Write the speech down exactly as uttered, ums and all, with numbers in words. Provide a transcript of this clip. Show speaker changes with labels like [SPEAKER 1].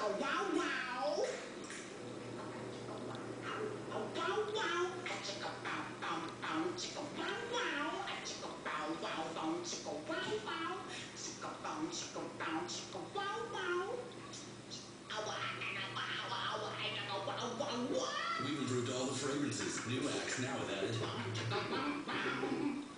[SPEAKER 1] wow wow. Oh wow wow. Chicka bow bow bow. Chicka wow wow. Chicka bow wow bow. Chicka wow wow. Chicka bow chicka bow chicka wow wow.
[SPEAKER 2] We've improved all the fragrances. New Axe now with added.